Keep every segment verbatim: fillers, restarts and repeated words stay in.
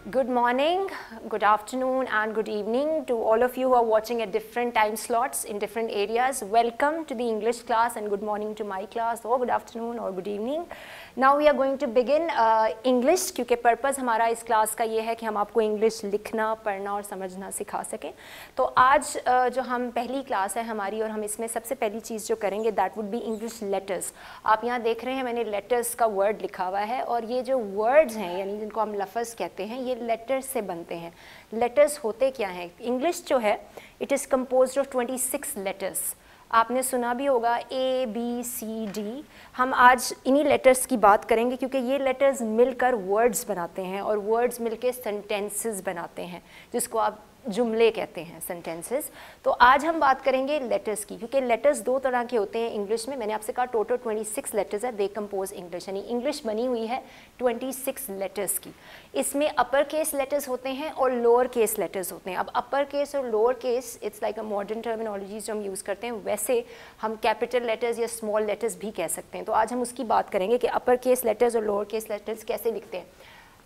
Good morning, good afternoon and good evening to all of you who are watching at different time slots in different areas. Welcome to the English class and good morning to my class or good afternoon or good evening. Now we are going to begin uh, English क्योंकि purpose हमारा इस class का ये है कि हम आपको English लिखना पढ़ना और समझना सिखा सकें. तो आज uh, जो हम पहली क्लास है हमारी और हम इसमें सबसे पहली चीज़ जो करेंगे that would be English letters. आप यहाँ देख रहे हैं मैंने लेटर्स का वर्ड लिखा हुआ है और ये जो वर्ड्स हैं यानी जिनको हम लफ्ज़ कहते हैं ये लेटर्स से बनते हैं. लेटर्स होते क्या हैं? इंग्लिश जो है it is composed of twenty six letters. आपने सुना भी होगा ए बी सी डी. हम आज इन्हीं लेटर्स की बात करेंगे क्योंकि ये लेटर्स मिलकर वर्ड्स बनाते हैं और वर्ड्स मिलकर सेंटेंसेस बनाते हैं जिसको आप जुमले कहते हैं, सेंटेंसेस. तो आज हम बात करेंगे लेटर्स की क्योंकि लेटर्स दो तरह के होते हैं इंग्लिश में. मैंने आपसे कहा टोटल ट्वेंटी सिक्स लेटर्स है, दे कंपोज इंग्लिश, यानी इंग्लिश बनी हुई है ट्वेंटी सिक्स लेटर्स की. इसमें अपर केस लेटर्स होते हैं और लोअर केस लेटर्स होते हैं. अब अपर केस और lower case it's like a modern terminology जो हम यूज़ करते हैं, वैसे हम कैपिटल लेटर्स या स्मॉल लेटर्स भी कह सकते हैं. तो आज हम उसकी बात करेंगे कि अपर केस लेटर्स और लोअर केस लेटर्स कैसे लिखते हैं.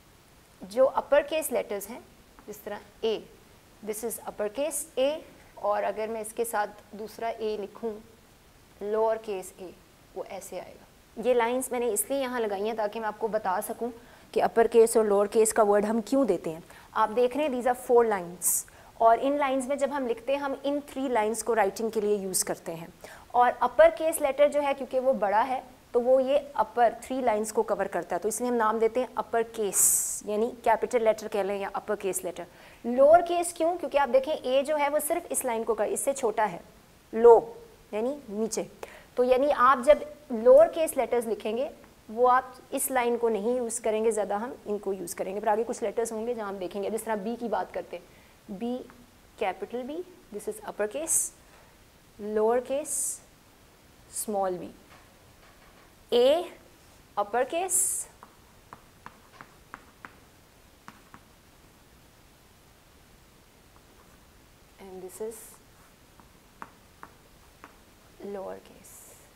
जो अपर केस लेटर्स हैं जिस तरह A, this is upper case A, और अगर मैं इसके साथ दूसरा ए लिखूं लोअर केस ए, वो ऐसे आएगा. ये लाइंस मैंने इसलिए यहाँ लगाई हैं ताकि मैं आपको बता सकूं कि अपर केस और लोअर केस का वर्ड हम क्यों देते हैं. आप देख रहे हैं दीज आर फोर लाइंस और इन लाइंस में जब हम लिखते हैं हम इन थ्री लाइंस को राइटिंग के लिए यूज़ करते हैं. और अपर केस लेटर जो है क्योंकि वो बड़ा है तो वो ये अपर थ्री लाइंस को कवर करता है, तो इसलिए हम नाम देते हैं अपर केस, यानी कैपिटल लेटर कह लें या upper case letter. Lower case क्यों? क्योंकि आप देखें ए जो है वो सिर्फ इस लाइन को कर, इससे छोटा है, लो यानी नीचे. तो यानी आप जब लोअर केस लेटर्स लिखेंगे वो आप इस लाइन को नहीं यूज़ करेंगे, ज़्यादा हम इनको यूज़ करेंगे. फिर आगे कुछ लेटर्स होंगे जहाँ हम देखेंगे, जिस तरह बी की बात करते हैं, B capital B, this is upper case, lower case small B. A uppercase, and this is lowercase.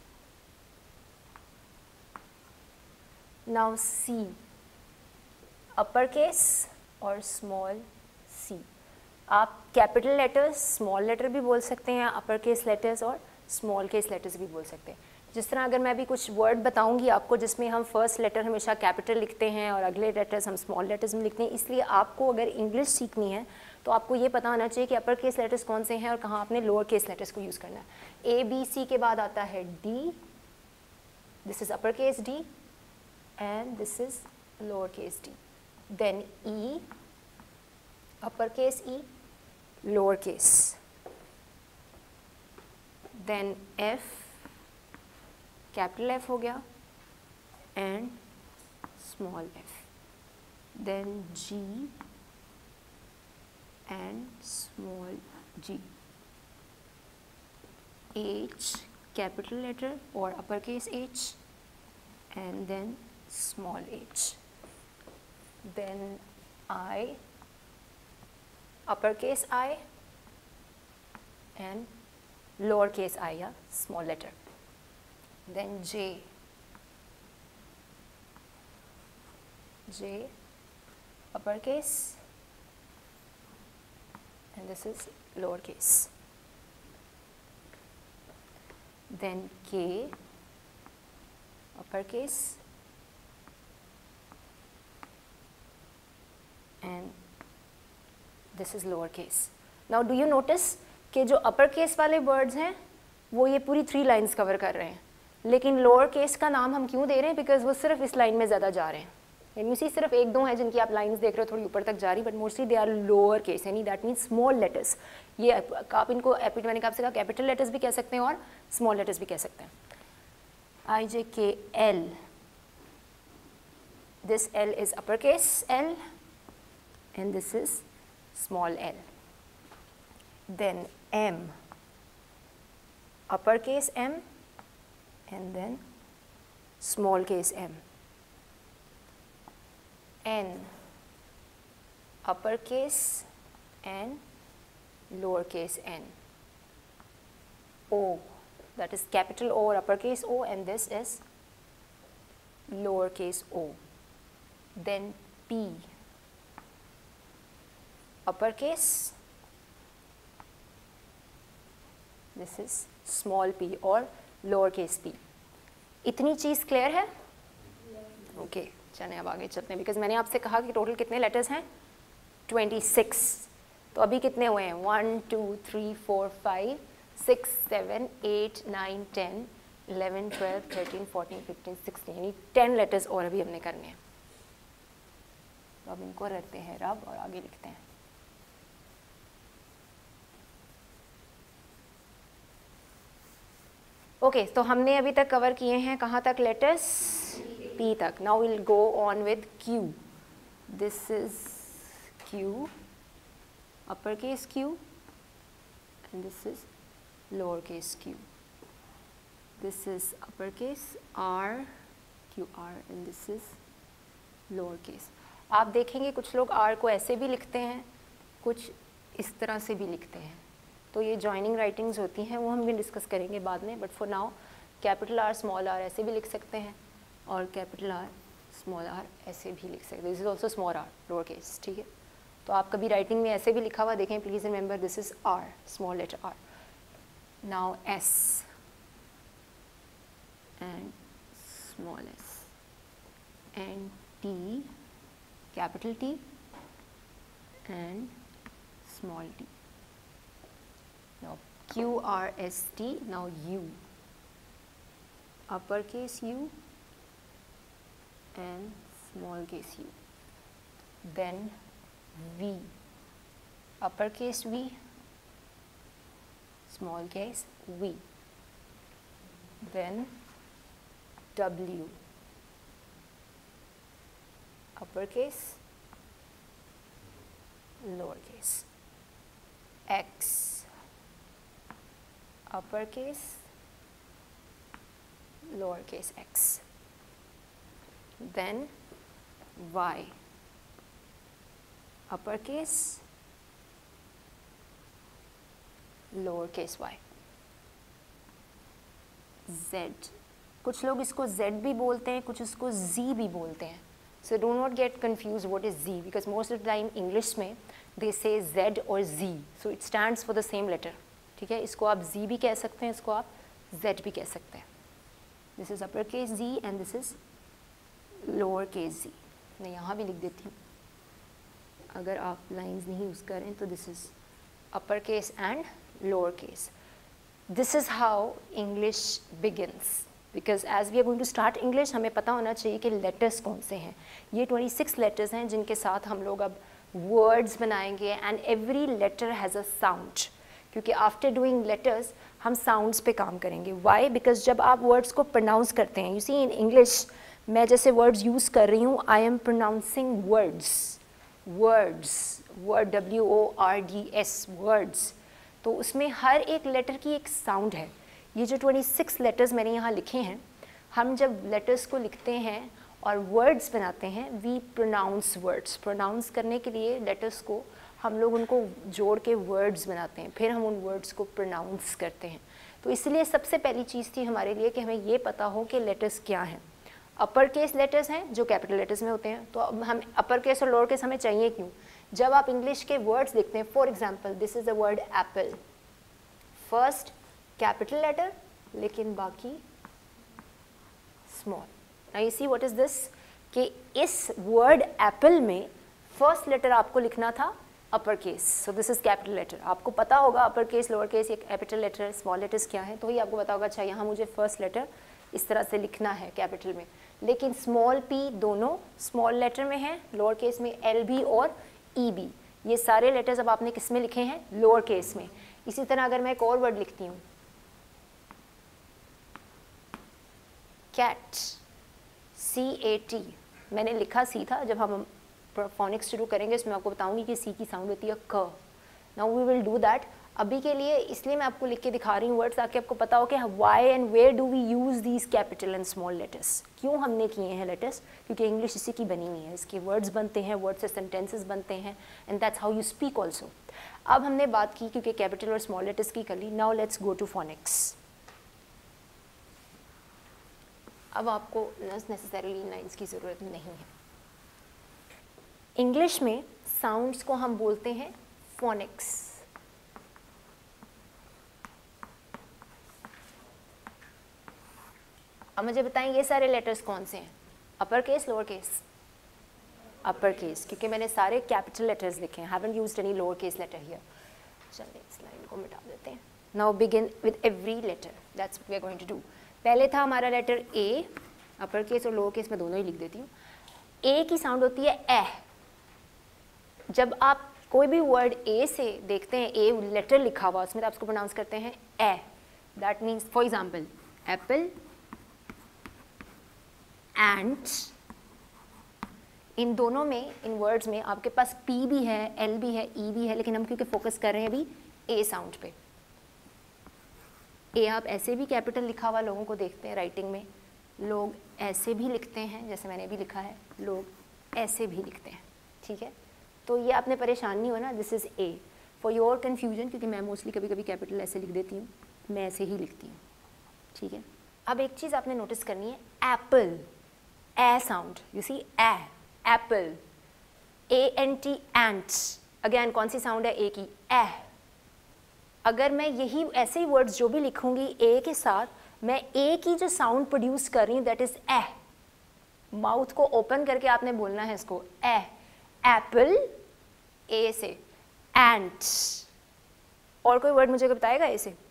Now C, uppercase और small c. आप कैपिटल लेटर्स स्मॉल लेटर भी बोल सकते हैं, अपर केस लेटर्स और स्मॉल केस लेटर्स भी बोल सकते हैं. जिस तरह अगर मैं अभी कुछ वर्ड बताऊंगी आपको जिसमें हम फर्स्ट लेटर हमेशा कैपिटल लिखते हैं और अगले लेटर्स हम स्मॉल लेटर्स में लिखते हैं, इसलिए आपको अगर इंग्लिश सीखनी है तो आपको ये पता होना चाहिए कि अपर केस लेटर्स कौन से हैं और कहाँ आपने लोअर केस लेटर्स को यूज़ करना है. ए बी सी के बाद आता है D, this is upper case D and this is lower case D. Then E, upper case E, lower case. Then F, capital F हो गया and small F. Then G and small G. H capital letter और upper case H and then small H. Then I, upper case I and lower case I या small letter. Then J, J uppercase and this is lowercase. Then K, uppercase and this is lowercase. Now do you notice कि जो uppercase वाले words हैं वो ये पूरी three lines cover कर रहे हैं, लेकिन लोअर केस का नाम हम क्यों दे रहे हैं? बिकॉज वो सिर्फ इस लाइन में ज़्यादा जा रहे हैं. यानी उसी सिर्फ एक दो हैं जिनकी आप लाइंस देख रहे हो थोड़ी ऊपर तक जा रही, but mostly they are lower case, यानी दैट मीन्स स्मॉल लेटर्स. ये आप इनको मैंने आपसे कहा कैपिटल लेटर्स भी कह सकते हैं और स्मॉल लेटर्स भी कह सकते हैं. I J K L, this L is upper case L and this is small L. Then M, upper case M and then small case m. N, upper case and lower case n. O, that is capital O or uppercase O, and this is lowercase o. Then P, upper case, this is small p और lower case p। इतनी चीज़ clear है? Okay okay, चलें अब आगे चलते हैं, because मैंने आपसे कहा कि टोटल कितने लेटर्स हैं, छब्बीस। तो अभी कितने हुए हैं, one two three four five six seven eight nine ten eleven twelve thirteen fourteen fifteen sixteen, यानी टेन लेटर्स और अभी हमने करने हैं। तो अब इनको रखते हैं रब और आगे लिखते हैं। ओके okay, तो हमने अभी तक कवर किए हैं कहाँ तक, लेटर्स P तक। Now will go on with Q। This is Q, upper case Q, and this is lower case Q। This is upper case R, Q R, and this is lower case. आप देखेंगे कुछ लोग R को ऐसे भी लिखते हैं, कुछ इस तरह से भी लिखते हैं। तो ये जॉइनिंग राइटिंग्स होती हैं, वो हम भी डिस्कस करेंगे बाद में, but for now capital R small R ऐसे भी लिख सकते हैं और कैपिटल आर स्मॉल आर ऐसे भी लिख सकते हैं। This is also small R lower case, ठीक है। तो आप कभी राइटिंग में ऐसे भी लिखा हुआ देखें, please remember this is R, small letter R. Now S and small S and T, capital T and small T. Now Q R S T, now U, uppercase U and small case U. Then V, uppercase V, small case V. Then W, uppercase, lowercase. X, uppercase, lowercase x. Then Y, uppercase, lowercase y. Z, कुछ लोग इसको Z भी बोलते हैं, कुछ इसको Z भी बोलते हैं. So do not get confused what is Z, because most of the time English में they say Z or Z, so it stands for the same letter. ठीक है, इसको आप Z भी कह सकते हैं, इसको आप Z भी कह सकते हैं. This is upper case Z and this is lower case Z. मैं यहाँ भी लिख देती हूँ, अगर आप lines नहीं यूज़ करें तो this is upper case and lower case. This is how English begins. Because as we are going to start English, हमें पता होना चाहिए कि letters कौन से हैं. ये छब्बीस letters हैं जिनके साथ हम लोग अब words बनाएंगे, and every letter has a sound. क्योंकि आफ्टर डूइंग लेटर्स हम साउंड्स पे काम करेंगे. वाई? बिकॉज जब आप वर्ड्स को प्रोनाउंस करते हैं, यू सी इन इंग्लिश मैं जैसे वर्ड्स यूज़ कर रही हूँ, I am pronouncing words, words, word, W O R D S, words. तो उसमें हर एक लेटर की एक साउंड है. ये जो छब्बीस लेटर्स मैंने यहाँ लिखे हैं, हम जब लेटर्स को लिखते हैं और वर्ड्स बनाते हैं, वी प्रोनाउंस वर्ड्स. प्रोनाउंस करने के लिए लेटर्स को हम लोग उनको जोड़ के वर्ड्स बनाते हैं, फिर हम उन वर्ड्स को प्रोनाउंस करते हैं. तो इसलिए सबसे पहली चीज़ थी हमारे लिए कि हमें ये पता हो कि लेटर्स क्या हैं. अपर केस लेटर्स हैं जो कैपिटल लेटर्स में होते हैं. तो अब हम अपर केस और लोअर केस हमें चाहिए क्यों? जब आप इंग्लिश के वर्ड्स लिखते हैं, for example this is the word apple, first capital letter लेकिन बाकी small. Now you see what is this, कि इस वर्ड एप्पल में फर्स्ट लेटर आपको लिखना था upper case. So this is capital letter. आपको पता होगा अपर केस, लोअर केस, ये कैपिटल लेटर, स्मॉल लेटर्स क्या है, तो ही आपको पता होगा अच्छा यहाँ मुझे फर्स्ट लेटर इस तरह से लिखना है कैपिटल में. लेकिन स्मॉल पी दोनों स्मॉल लेटर में है, लोअर केस में एल बी और ई बी. ये सारे लेटर्स अब आपने किस में लिखे हैं? लोअर केस में. इसी तरह अगर मैं एक और वर्ड लिखती हूँ, कैट, सी ए टी, मैंने लिखा सी था. जब हम फोनिक्स शुरू करेंगे इसमें आपको बताऊंगी कि सी की साउंड होती है क. Now we will do that. अभी के लिए इसलिए मैं आपको लिख के दिखा रही हूँ वर्ड्स, ताकि आपको पता हो कि why and where do we use these capital and small letters. क्यों हमने किए हैं लेटर्स? क्योंकि इंग्लिश इसी की बनी हुई है, इसके वर्ड्स बनते हैं, वर्ड से सेंटेंसेस बनते हैं, and that's how you speak also. अब हमने बात की क्योंकि कैपिटल और स्मॉल लेटर्स की कर ली. Now let's go to phonics. अब आपको नेसेसरीली लाइन्स की ज़रूरत नहीं है. इंग्लिश में साउंड्स को हम बोलते हैं फोनिक्स। अब मुझे बताएं ये सारे लेटर्स कौन से हैं, upper case, lower case? Upper case, क्योंकि मैंने सारे कैपिटल लेटर्स लिखे हैं, haven't used any lower case letter here. चलिए इस लाइन को मिटा देते हैं। Now begin with every letter, that's what we are going to do. पहले था हमारा लेटर ए, अपर केस और लोअर केस में दोनों ही लिख देती हूँ। ए की साउंड होती है ए। जब आप कोई भी वर्ड ए से देखते हैं, ए लेटर लिखा हुआ उसमें, तो आप उसको प्रोनाउंस करते हैं A. That means for example apple, and इन दोनों में, इन वर्ड्स में आपके पास पी भी है, एल भी है, ई भी है, लेकिन हम क्योंकि फोकस कर रहे हैं अभी ए साउंड पे। ए आप ऐसे भी कैपिटल लिखा हुआ लोगों को देखते हैं राइटिंग में, लोग ऐसे भी लिखते हैं जैसे मैंने भी लिखा है, लोग ऐसे भी लिखते हैं, ठीक है। तो ये आपने परेशान नहीं हो ना, this is A for your confusion, क्योंकि मैं मोस्टली कभी कभी कैपिटल ऐसे लिख देती हूँ, मैं ऐसे ही लिखती हूँ, ठीक है। अब एक चीज़ आपने नोटिस करनी है, apple, A sound, you see A, apple, A N T, ant, again कौन सी साउंड है ए की, ए। अगर मैं यही ऐसे ही वर्ड्स जो भी लिखूंगी ए के साथ, मैं ए की जो साउंड प्रोड्यूस कर रही हूँ दैट इज ए। माउथ को ओपन करके आपने बोलना है इसको, ए, एप्पल, ए से, एंट। और कोई वर्ड मुझे बताएगा ए से?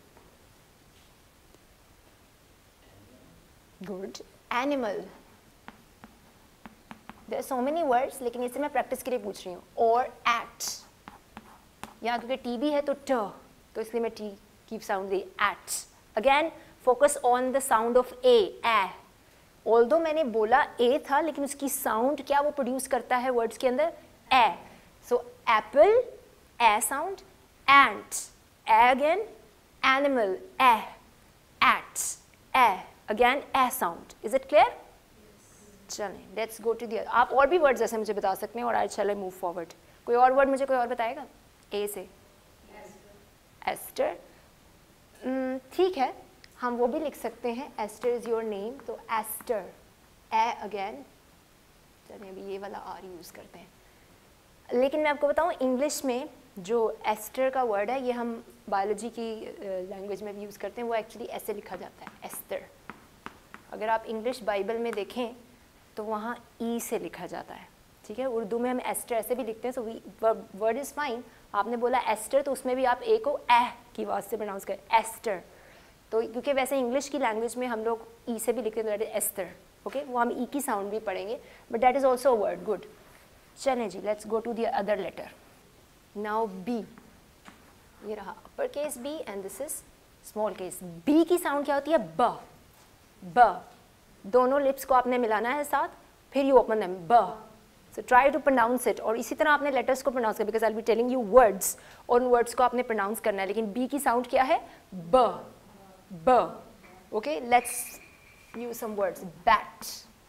Good, animal. There are so many words, लेकिन इसे मैं प्रैक्टिस के लिए पूछ रही हूँ। और एट, यहाँ क्योंकि टी भी है तो ट, तो इसलिए मैं टी की साउंड दी, ate. Again focus on the sound of A, A. Although मैंने बोला ए था, लेकिन उसकी साउंड क्या वो प्रोड्यूस करता है वर्ड्स के अंदर, A. So apple, A sound, ant, A again, animal, A, ate, A, again A sound. Is it clear? चलें, लेट्स गो टू द, आप और भी वर्ड्स ऐसे मुझे बता सकते हैं और आई शैल मूव फॉरवर्ड। कोई और वर्ड मुझे कोई और बताएगा ए से? एस्टर, ठीक है, हम वो भी लिख सकते हैं, एस्टर इज योर नेम, तो एस्टर, ए अगेन। चलिए अभी ये वाला आर यूज़ करते हैं। लेकिन मैं आपको बताऊं इंग्लिश में जो एस्टर का वर्ड है, ये हम बायोलॉजी की लैंग्वेज में भी यूज़ करते हैं, वो एक्चुअली ऐसे लिखा जाता है, एस्टर। अगर आप इंग्लिश बाइबल में देखें तो वहाँ ई से लिखा जाता है, ठीक है। उर्दू में हम एस्टर ऐसे भी लिखते हैं, so we word is fine. आपने बोला एस्टर, तो उसमें भी आप ए को ए की आवाज़ से प्रोनाउंस करें, एस्टर। तो क्योंकि वैसे इंग्लिश की लैंग्वेज में हम लोग ई से भी लिखते हैं, तो दैट इज एस्टर, ओके। वो हम ई की साउंड भी पढ़ेंगे, but that is also a word, good. चलें जी, let's go to the other letter. Now B, ये रहा upper case B and this is small case. B की साउंड क्या होती है, ब, ब। दोनों लिप्स को आपने मिलाना है साथ, फिर यू ओपन देम, ब। So try to pronounce it, और इसी तरह आपने लेटर्स को प्रोनाउंस करना, because I will be telling you words, और उन वर्ड्स को आपने प्रोनाउंस करना है। लेकिन बी की साउंड क्या है, ब, ब, okay. Let's use some words, bat.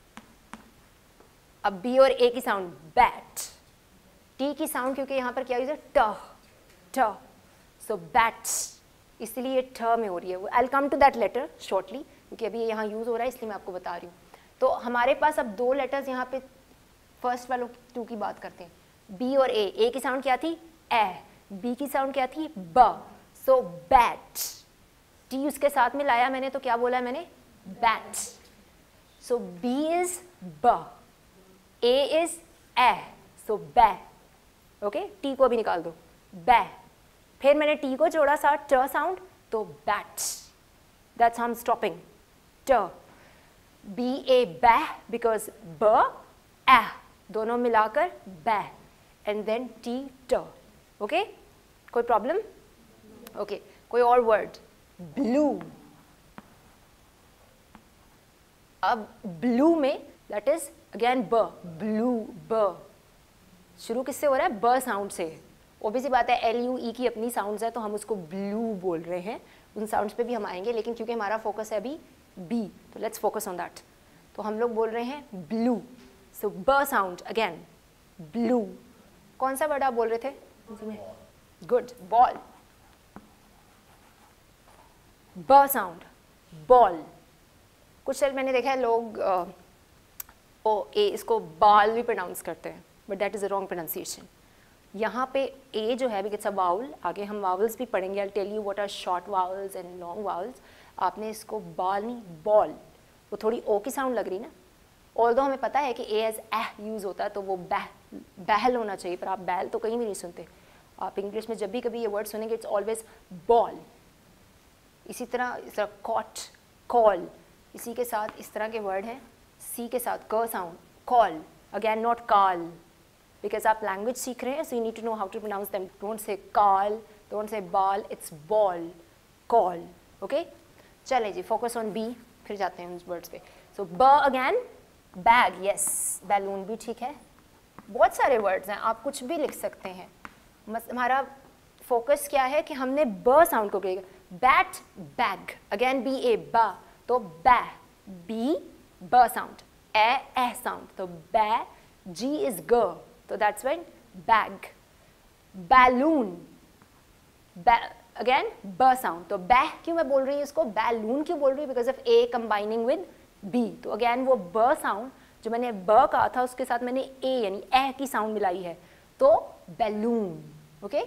अब बी और ए की साउंड, बैट। टी की साउंड क्योंकि यहाँ पर क्या यूज है, ट, ट, सो बैट्स, इसलिए ठ में हो रही है। I will come to that letter shortly, क्योंकि अभी यहाँ यूज हो रहा है, इसलिए मैं आपको बता रही हूँ। तो हमारे पास अब दो लेटर्स यहाँ पे, फर्स्ट वालों टू की बात करते हैं, बी और ए। ए की साउंड क्या थी, ए, बी की साउंड क्या थी, ब। सो बैट, टी उसके साथ में लाया मैंने, तो क्या बोला है मैंने, बैट। सो बी इज ब, ए इज ए, सो बै, ओके। टी को भी निकाल दो, बै। फिर मैंने टी को जोड़ा साथ, ट साउंड, तो bat. That's how I am stopping, ट, बी ए बै, बिकॉज ब, ए, दोनों मिलाकर बै, एंड देन टी, ट, ओके। कोई प्रॉब्लम? ओके, कोई और वर्ड, ब्लू। अब ब्लू में दैट इज अगेन ब, ब्लू, ब। शुरू किससे हो रहा है, ब साउंड से। ओबीसी बात है, एल यू ई की अपनी साउंड्स है, तो हम उसको ब्लू बोल रहे हैं, उन साउंड्स पे भी हम आएंगे, लेकिन क्योंकि हमारा फोकस है अभी बी, तो लेट्स फोकस ऑन दैट। तो हम लोग बोल रहे हैं ब्लू, सो ब साउंड अगेन, ब्लू। कौन सा वर्ड आप बोल रहे थे? गुड, बॉल, ब साउंड, बॉल। कुछ शब्द मैंने देखा है लोग आ, ओ ए इसको बाल भी प्रोनाउंस करते हैं, but that is a wrong pronunciation. यहाँ पे ए जो है इट्स अ वाउल, आगे हम वावल्स भी पढ़ेंगे, I tell you what are short vowels and long vowels. आपने इसको बॉल नहीं बॉल, वो थोड़ी ओ की साउंड लग रही ना, ऑल्दो हमें पता है कि ए एज एह यूज़ होता है तो वो बैह बैहल होना चाहिए, पर आप बैल तो कहीं भी नहीं सुनते। आप इंग्लिश में जब भी कभी ये वर्ड सुनेंगे इट्स ऑलवेज बॉल। इसी तरह इस तरह कॉट, कॉल, इसी के साथ इस तरह के वर्ड हैं सी के साथ क sound, call, again not call, because आप लैंग्वेज सीख रहे हैं, so you need to know how to pronounce them. Don't say call, don't say ball, it's ball, call, okay. चले जी, फोकस ऑन बी, फिर जाते हैं उस वर्ड्स पे। सो ब अगेन बैग, यस, बैलून भी ठीक है। बहुत सारे वर्ड्स हैं, आप कुछ भी लिख सकते हैं। हमारा फोकस क्या है कि हमने ब साउंड को करेगा। Bat, bag, again B A बा, तो बै, बी ब साउंड, ए ए साउंड, तो बै, जी इज ग, तो that's why bag. Balloon, again ब साउंड, तो बै क्यों मैं बोल रही हूँ इसको, बैलून क्यों बोल रही हूँ, because of A combining with B, तो अगेन वो ब साउंड जो मैंने ब कहा था उसके साथ मैंने ए यानी ए की साउंड मिलाई है, तो बैलून, ओके।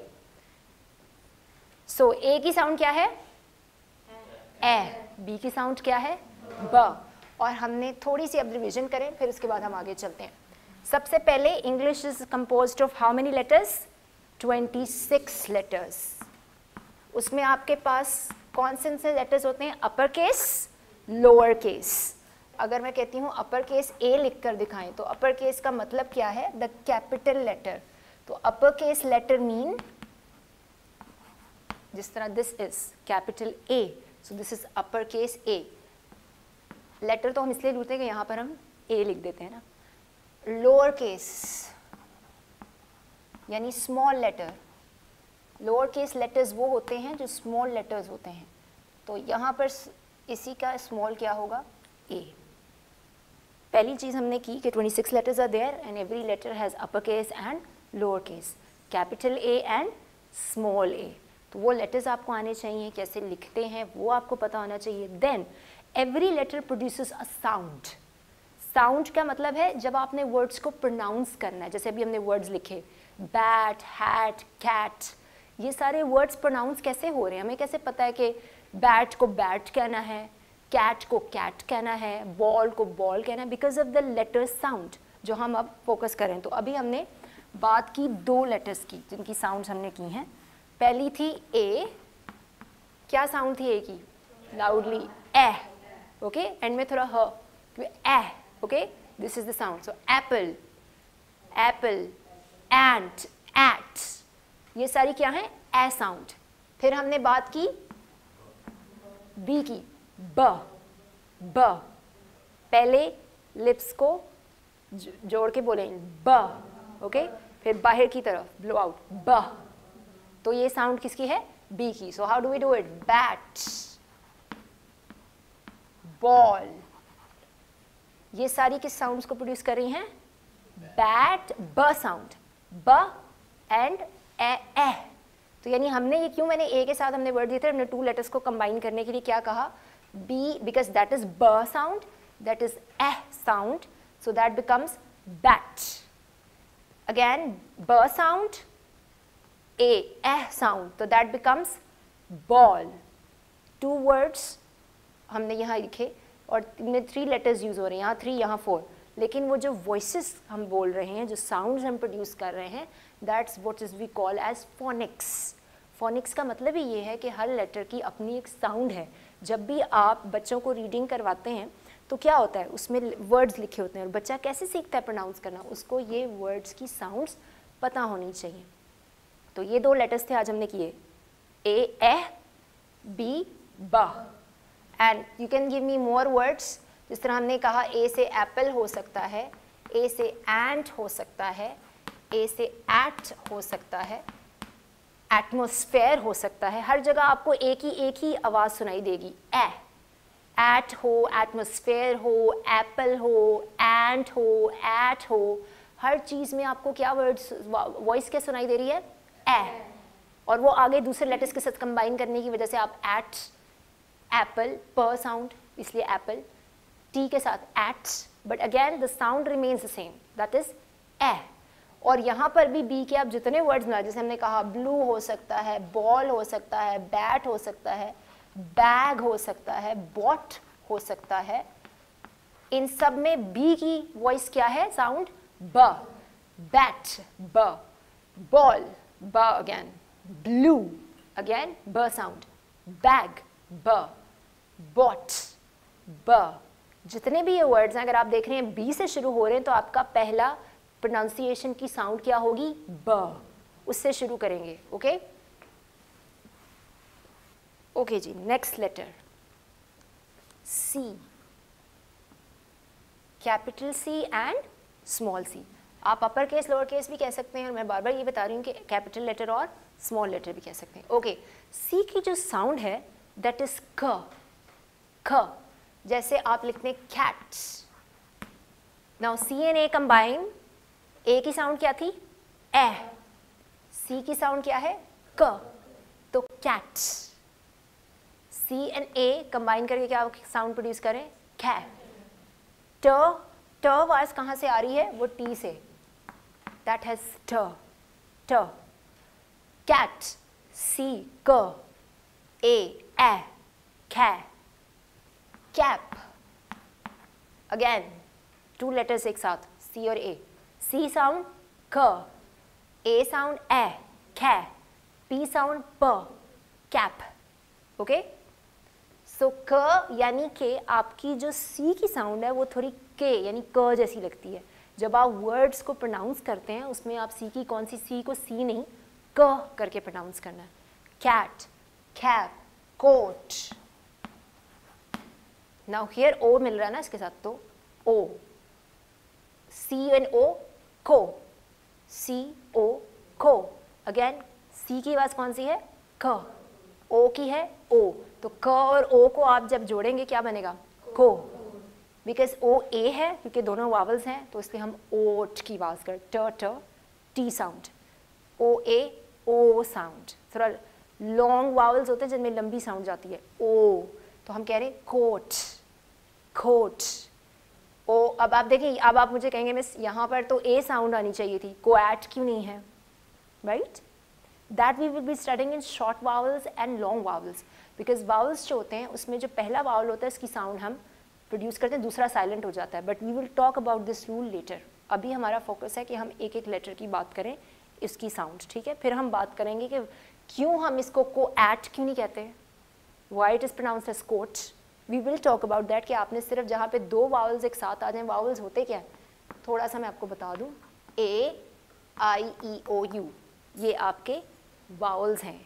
सो ए की साउंड क्या है, ए, बी की साउंड क्या है, ब। और हमने थोड़ी सी अब रिविजन करें, फिर उसके बाद हम आगे चलते हैं। सबसे पहले English is composed of how many letters, twenty six letters. उसमें आपके पास कौन से से लेटर्स होते हैं, अपर केस, लोअर केस। अगर मैं कहती हूँ अपर केस ए लिख कर दिखाएं, तो अपर केस का मतलब क्या है, द कैपिटल लेटर। तो अपर केस लेटर मीन, जिस तरह this is capital A, so this is upper case A. Letter तो हम इसलिए लिखते हैं कि यहाँ पर हम ए लिख देते हैं ना। लोअर केस यानी small letter, lower case letters वो होते हैं जो स्मॉल लेटर्स होते हैं, तो यहाँ पर इसी का स्मॉल क्या होगा, ए। पहली चीज़ हमने की कि twenty six letters are there and every letter has upper case and lower case, capital A and small A. तो वो लेटर्स आपको आने चाहिए, कैसे लिखते हैं वो आपको पता होना चाहिए। Then every letter produces a sound. Sound का मतलब है जब आपने वर्ड्स को प्रोनाउंस करना है, जैसे अभी हमने वर्ड्स लिखे बैट, हैट, कैट, ये सारे वर्ड्स प्रोनाउंस कैसे हो रहे हैं, हमें कैसे पता है कि बैट को बैट कहना है, कैट को कैट कहना है, बॉल को बॉल कहना है, because of the letter sound जो हम अब फोकस करें। तो अभी हमने बात की दो लेटर्स की जिनकी साउंड्स हमने की हैं। पहली थी ए, क्या साउंड थी ए की, लाउडली ए, ओके, एंड में थोड़ा ह, A, okay, this is the sound. So apple, apple, ant, at, ये सारी क्या है, ए साउंड। फिर हमने बात की बी की, ब, ब, पहले लिप्स को जोड़ के बोले ब, ओके, फिर बाहर की तरफ ब्लो आउट ब, तो ये साउंड किसकी है, बी की। So how do we do it, bat, ball, ये सारी किस साउंड्स को प्रोड्यूस कर रही हैं, बैट, ब साउंड, ब एंड ए, ए। तो यानी हमने ये क्यों, मैंने ए के साथ हमने वर्ड दिए थे, हमने टू लेटर्स को कंबाइन करने के लिए क्या कहा, बी, बिकॉज दैट इज ब sound, that is A sound, so that becomes bat. Again ब साउंड, ए, ए साउंड, तो that becomes ball. Two words हमने यहाँ लिखे और इनमें थ्री लेटर्स यूज हो रहे हैं, यहाँ थ्री, यहाँ फोर, लेकिन वो जो वॉइसेस हम बोल रहे हैं, जो साउंड्स हम प्रोड्यूस कर रहे हैं, that's what is we call as phonics. Phonics का मतलब ही ये है कि हर लेटर की अपनी एक साउंड है। जब भी आप बच्चों को रीडिंग करवाते हैं तो क्या होता है, उसमें वर्ड्स लिखे होते हैं और बच्चा कैसे सीखता है प्रोनाउंस करना, उसको ये वर्ड्स की साउंड्स पता होनी चाहिए। तो ये दो लेटर्स थे आज हमने किए, ए, ए, बी, ब। And you can give me more words, जिस तरह हमने कहा ए से एप्पल हो सकता है, ए से एंट हो सकता है, ए से एट हो सकता है, एटमॉस्फेयर हो सकता है। हर जगह आपको एक ही एक ही आवाज़ सुनाई देगी, ए, एट हो, एटमॉस्फेयर हो, एप्पल हो, एंट हो, एट हो, हर चीज़ में आपको क्या वर्ड्स, वॉइस क्या सुनाई दे रही है, ए, और वो आगे दूसरे लेटर्स के साथ कंबाइन करने की वजह से आप एट, एप्पल, प साउंड, इसलिए एप्पल, टी के साथ eats, but again the sound remains the same, that is A. और यहाँ पर भी बी के आप जितने वर्ड्स ना, जैसे हमने कहा ब्लू हो सकता है, बॉल हो सकता है, बैट हो सकता है, बैग हो सकता है, बॉट हो सकता है, इन सब में बी की वॉइस क्या है, साउंड ब, बैट ब, बॉल ब अगेन, ब्लू अगेन ब साउंड, बैग ब, बॉट ब। जितने भी ये वर्ड्स हैं अगर आप देख रहे हैं बी से शुरू हो रहे हैं तो आपका पहला प्रोनाउंसिएशन की साउंड क्या होगी, ब, उससे शुरू करेंगे। ओके ओके जी, next letter C, capital C and small C. आप अपर केस लोअर केस भी कह सकते हैं और मैं बार बार ये बता रही हूँ कि कैपिटल लेटर और स्मॉल लेटर भी कह सकते हैं। ओके, सी की जो साउंड है दैट इज क, ख, जैसे आप लिखते हैं cats. Now C and A combine, A की साउंड क्या थी, ए, सी की साउंड क्या है, क, तो cats. C and A combine करके क्या साउंड प्रोड्यूस करें, कै। ट, ट आवाज कहाँ से आ रही है, वो टी से, दैट हैज ट, ट, कैट, सी, क, ए, ए, कै, कैप। अगेन टू लेटर्स एक साथ, सी और ए, सी साउंड क, ए साउंड ए, कै, पी साउंड प, कैप। ओके, सो क यानी के आपकी जो सी की साउंड है वो थोड़ी के यानी क जैसी लगती है। जब आप वर्ड्स को प्रोनाउंस करते हैं उसमें आप सी की कौन सी, सी को सी नहीं क करके प्रोनाउंस करना है। Cat, cap, coat. Now here O मिल रहा है ना इसके साथ, तो ओ, सी एंड ओ, को, सी ओ, को। अगेन सी की आवाज कौन सी है, क, ओ की है ओ, तो क और ओ को आप जब जोड़ेंगे क्या बनेगा, को, बिकॉज ओ ए है क्योंकि दोनों वावल्स हैं तो इसलिए हम ओट की आवाज कर, ट ट T sound, O A O sound. थोड़ा लॉन्ग वावल्स होते हैं जिनमें लंबी साउंड जाती है, ओ, तो हम कह रहे हैं कोट, कोट, ओ। अब आप देखें, अब आप मुझे कहेंगे मिस यहाँ पर तो ए साउंड आनी चाहिए थी, कोएट क्यों नहीं है, right? That we will be studying in short vowels and long vowels, because vowels जो होते हैं उसमें जो पहला वावल होता है इसकी साउंड हम प्रोड्यूस करते हैं, दूसरा साइलेंट हो जाता है, but we will talk about this rule letter. अभी हमारा फोकस है कि हम एक एक लेटर की बात करें, इसकी साउंड, ठीक है? फिर हम बात करेंगे कि क्यों हम इसको को एट क्यों नहीं कहते, why it is pronounced as coat. We will talk about that कि आपने सिर्फ जहाँ पे दो वावल्स एक साथ आ जाएं, वावल्स होते क्या है थोड़ा सा मैं आपको बता दूँ, ए आई ई ओ यू, ये आपके वावल्स हैं।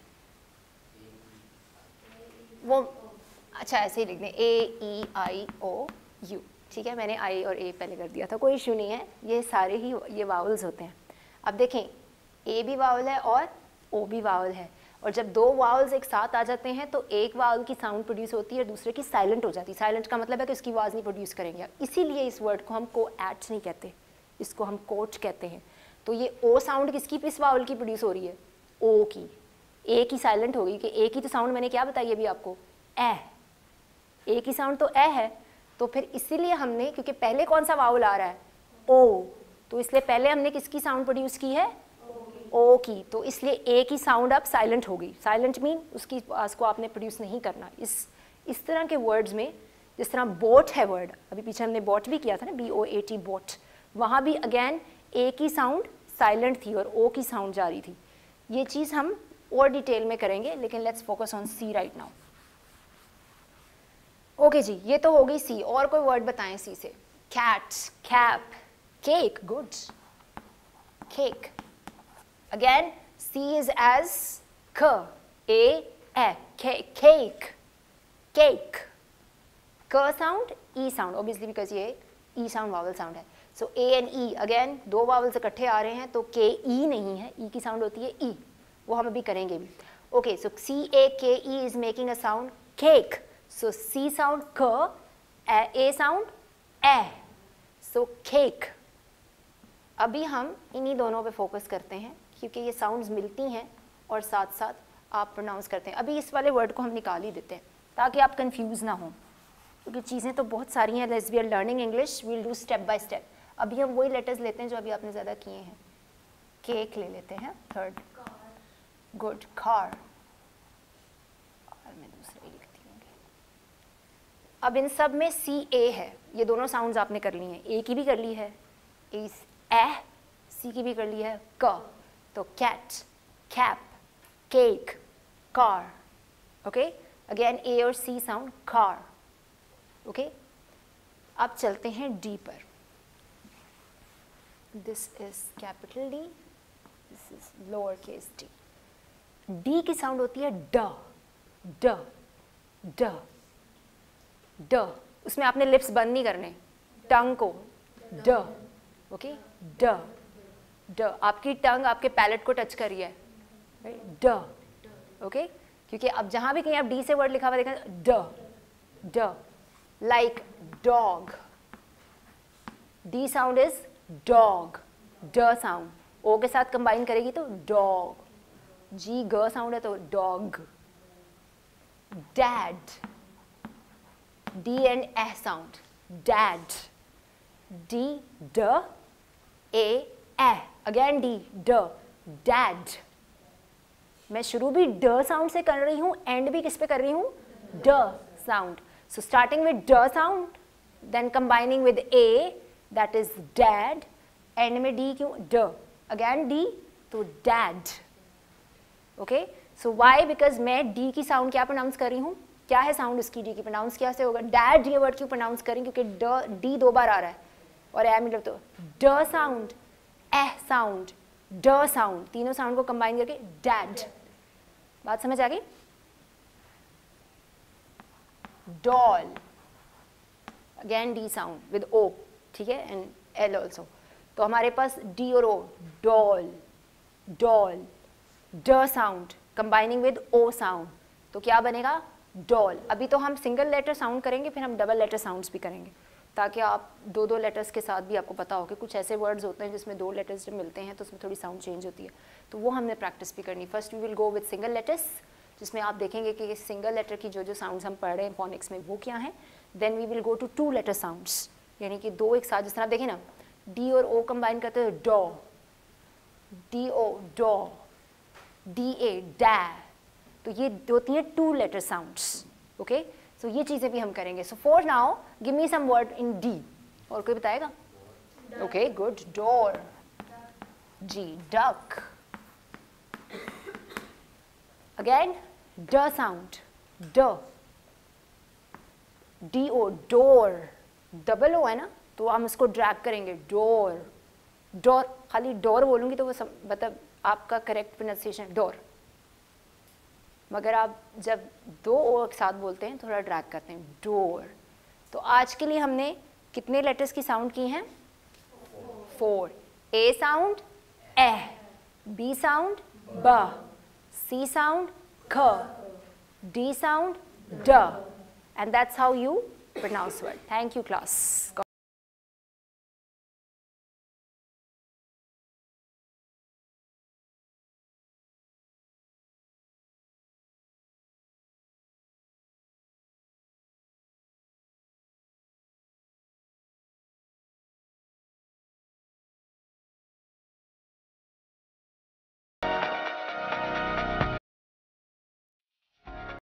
वो अच्छा ऐसे ही लिख दें, ए ई आई ओ यू, ठीक है? मैंने आई और ए पहले कर दिया था, कोई इशू नहीं है, ये सारे ही ये वावल्स होते हैं। अब देखें, ए भी वावल है और ओ भी वावल है, और जब दो वावल्स एक साथ आ जाते हैं तो एक वावल की साउंड प्रोड्यूस होती है और दूसरे की साइलेंट हो जाती है। साइलेंट का मतलब है कि उसकी आवाज़ नहीं प्रोड्यूस करेंगे, इसीलिए इस वर्ड को हम को एट्स नहीं कहते, इसको हम कोट कहते हैं। तो ये ओ साउंड किसकी इस वावल की प्रोड्यूस हो रही है, ओ की। ए की साइलेंट हो गई कि ए की तो साउंड मैंने क्या बताई अभी आपको, ए, ए की साउंड तो ए है, तो फिर इसीलिए हमने, क्योंकि पहले कौन सा वावल आ रहा है, ओ, तो इसलिए पहले हमने किसकी साउंड प्रोड्यूस की है, ओ की, तो इसलिए ए की साउंड अब साइलेंट हो गई। साइलेंट मीन उसकी आवाज़ को आपने प्रोड्यूस नहीं करना। इस इस तरह के वर्ड्स में, जिस तरह बोट है वर्ड, अभी पीछे हमने बॉट भी किया था ना, B O A T boat, वहाँ भी अगेन ए की साउंड साइलेंट थी और ओ की साउंड जा रही थी। ये चीज़ हम और डिटेल में करेंगे, लेकिन let's focus on C right now. Okay जी, ये तो हो गई सी। और कोई वर्ड बताएं सी से, cat, cap, cake, good, cake. Again, C is as k, a, e, cake, cake. K sound, E sound, obviously because ये E sound vowel sound है. So A and E again दो vowels इकट्ठे आ रहे हैं तो K E नहीं है, E की sound होती है E, वो हम अभी करेंगे भी. Okay, so C A K E is making a sound cake. So C sound k, A sound A. So cake. अभी हम इन्हीं दोनों पे फोकस करते हैं क्योंकि ये साउंड्स मिलती हैं और साथ साथ आप प्रोनाउंस करते हैं। अभी इस वाले वर्ड को हम निकाल ही देते हैं ताकि आप कंफ्यूज ना हों, क्योंकि चीज़ें तो बहुत सारी हैं। As we are learning English, we will do step by step. अभी हम वही लेटर्स लेते हैं जो अभी आपने ज़्यादा किए हैं। केक ले लेते हैं, थर्ड, गुड, कार, और मैं दूसरे लिखती हूँ। अब इन सब में सी ए है, ये दोनों साउंड्स आपने कर ली हैं, ए की भी कर ली है, ए ए, सी की भी कर ली है, क, तो cat, cap, cake, car, okay, again A और सी साउंड, कार, ओके। अब चलते हैं डी पर, this is capital D, this is lower case D. D की साउंड होती है ड, ड, ड, ड, उसमें आपने लिप्स बंद नहीं करने, टंग को, ड, ओके, ड, ड, आपकी टंग आपके पैलेट को टच कर रही है, ड, ओके, क्योंकि अब जहां भी कहीं आप डी से वर्ड लिखा हुआ देखें, ड, ड, like dog, D sound is dog, ड साउंड, ओ के साथ कंबाइन करेगी तो डॉग, जी ग साउंड है तो dog, dad, D and A sound, dad, D, D, A, A, again D, D, dad. मैं शुरू भी ड साउंड से कर रही हूँ, एंड भी किस पे कर रही हूँ, ड साउंड. सो स्टार्टिंग विद ड sound, then combining with A, that is dad, end में डी क्यों, ड, अगेन डी, तो dad. Okay, so why, because मैं डी की साउंड क्या प्रोनाउंस कर रही हूँ, क्या है साउंड उसकी, डी की प्रोनाउंस क्या से होगा, डैड ये वर्ड क्यों प्रोनाउंस करें, क्योंकि ड डी दो बार आ रहा है और ए मतलब तो ड साउंड, ए साउंड, ड साउंड, तीनों साउंड को कंबाइन करके डैड. बात समझ आ गई. Doll, again D sound with O, ठीक है, एंड एल ऑल्सो. तो हमारे पास डी और ओ, डॉल, डॉल, ड sound combining with O sound, तो क्या बनेगा, डॉल. अभी तो हम सिंगल लेटर साउंड करेंगे, फिर हम डबल लेटर साउंड्स भी करेंगे, ताकि आप दो दो लेटर्स के साथ भी आपको पता हो कि कुछ ऐसे वर्ड्स होते हैं जिसमें दो लेटर्स जब मिलते हैं तो उसमें थोड़ी साउंड चेंज होती है, तो वो हमने प्रैक्टिस भी करनी. First we will go with single letters, जिसमें आप देखेंगे कि सिंगल लेटर की जो जो साउंड्स हम पढ़ रहे हैं फोनिक्स में वो क्या हैं. Then we will go to two letter sounds, यानी कि दो एक साथ, जिस तरह आप देखें ना, डी और ओ कंबाइन करते हैं डॉ, डी ओ डॉ, डी ए डै, तो ये होती हैं two letter sounds. Okay, so ये चीज़ें भी हम करेंगे. So for now give me some word in D. और कोई बताएगा? Okay, good. डोर, जी, डक, अगेन ड साउंड, ड, D O, door, double O है ना, तो हम इसको ड्रैग करेंगे, डोर, डोर. खाली डोर बोलूँगी तो वो सब मतलब आपका करेक्ट प्रोनाउंसिएशन डोर, मगर आप जब दो ओ एक साथ बोलते हैं थोड़ा ड्रैग करते हैं, डोर. तो आज के लिए हमने कितने लेटर्स की साउंड की हैं? Four. A sound A, B sound ब, सी साउंड ख, डी साउंड ड, and that's how you pronounce word. Thank you, class.